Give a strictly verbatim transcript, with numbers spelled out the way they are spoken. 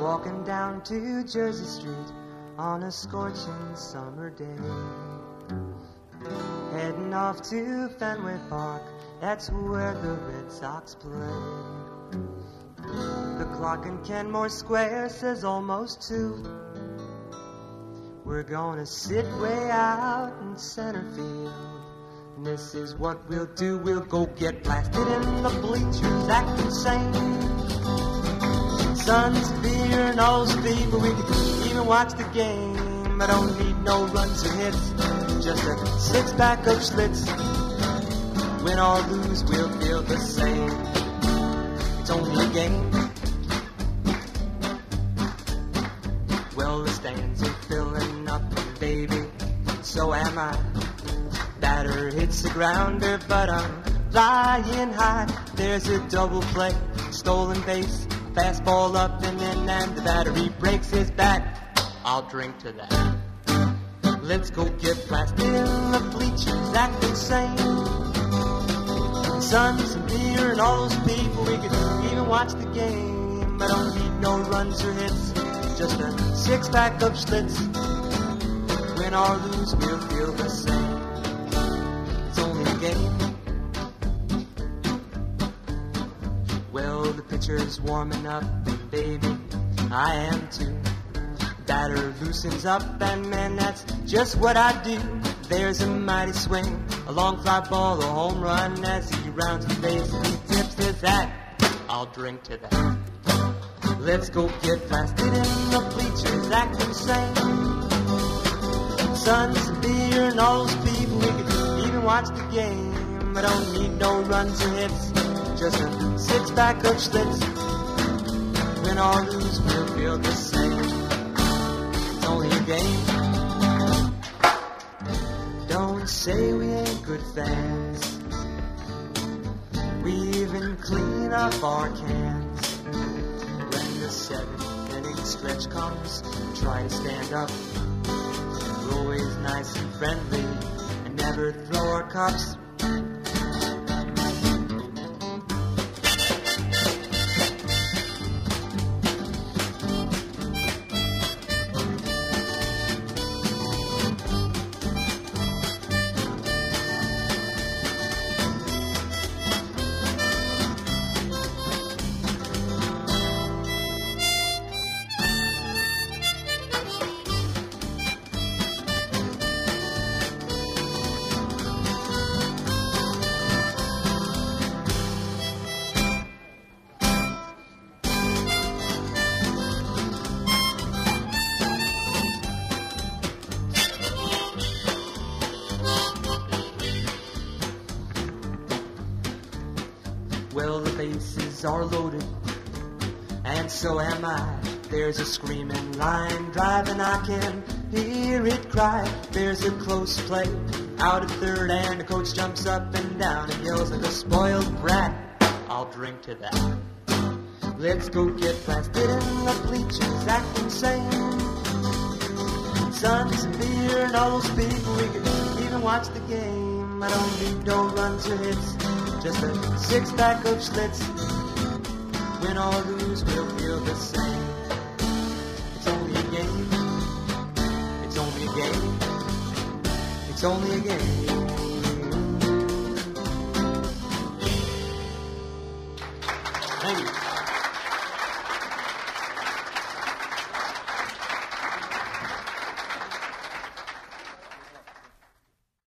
walking down to Jersey Street on a scorching summer day, heading off to Fenway Park, that's where the Red Sox play. The clock in Kenmore Square says almost two. We're gonna sit way out in center field, and this is what we'll do. We'll go get blasted in the bleachers, act insane. Sons, beer, and all those people, we could even watch the game. I don't need no runs or hits, just a six-pack of Schlitz. Win or lose, we'll feel the same. It's only a game. Well, the stands are filling up, baby, so am I. Batter hits the grounder, but I'm flying high. There's a double play, stolen base, fastball up and in, and the battery breaks his back. I'll drink to that. Let's go get blasted in the bleachers, act insane. Sons and beer and all those people, we could even watch the game. I don't need no runs or hits, just a six-pack of Schlitz. Win or lose, we'll feel the same. It's only a game. Well, the pitcher's warming up, and baby, I am too. Batter loosens up, and man, that's just what I do. There's a mighty swing, a long fly ball, a home run as he rounds the base and he tips his hat. I'll drink to that. Let's go get blasted in the bleachers, act insane. Sons and beer and all those people, we could even watch the game. I don't need no runs or hits, just a six-pack of Schlitz. Win or lose, we'll feel the same. It's only a game. Don't say we ain't good fans. We even clean up our cans. When the seventh inning stretch comes, try to stand up. We're always nice and friendly and never throw our cups. Well, the bases are loaded, and so am I. There's a screaming line drive, and I can hear it cry. There's a close play out at third, and the coach jumps up and down and yells like a spoiled brat. I'll drink to that. Let's go get blasted in the bleachers, act insane. Sons and beer and all those people, we can even watch the game. I don't need no runs or hits, just a six-pack of Schlitz. Win or lose, we'll feel the same. It's only a game. It's only a game. It's only a game. Thank you.